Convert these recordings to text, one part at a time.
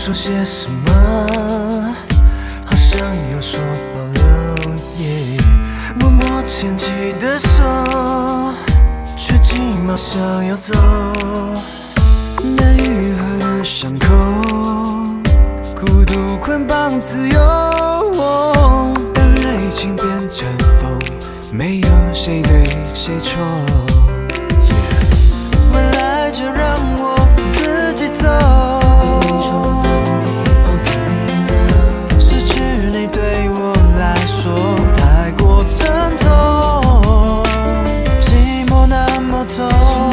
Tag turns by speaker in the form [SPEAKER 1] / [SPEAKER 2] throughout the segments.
[SPEAKER 1] 说些什么，好像有所保留，默默牵起的手，却急忙想要走。难愈合的伤口，孤独捆绑自由。当爱情变成风，没有谁对谁错。未来就让我自己走。失去你对我来说太过沉重，寂寞那么痛，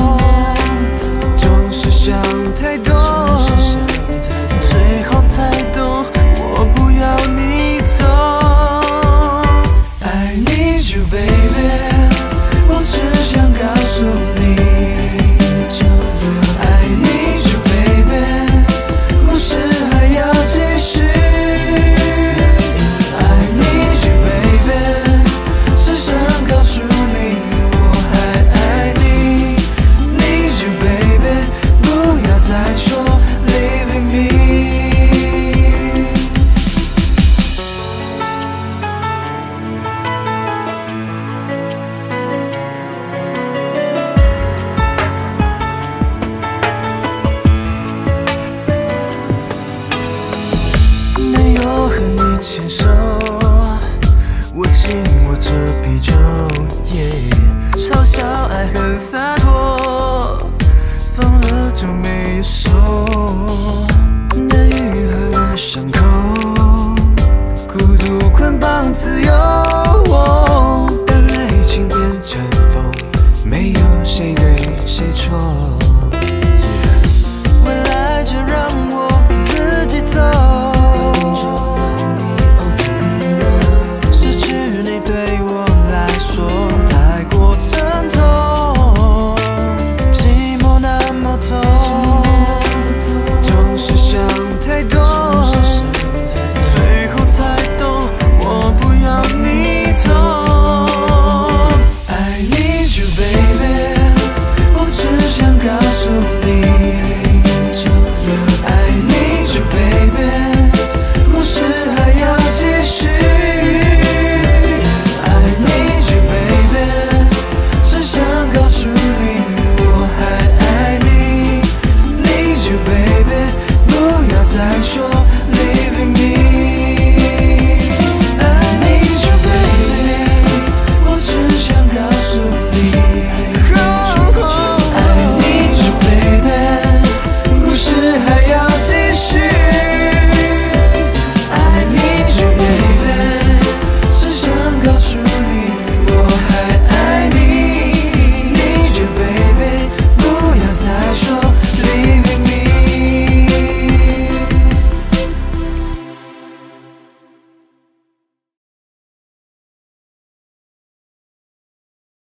[SPEAKER 1] 总是想太多，最后才懂我不要你走。I need you baby， 我只想告诉你。牵手，我紧握着啤酒，嘲笑爱很洒脱，放了就没有收。难愈合的伤口，孤独捆绑自由。当爱情变成风，没有谁对谁错。未来就让我自己走。再说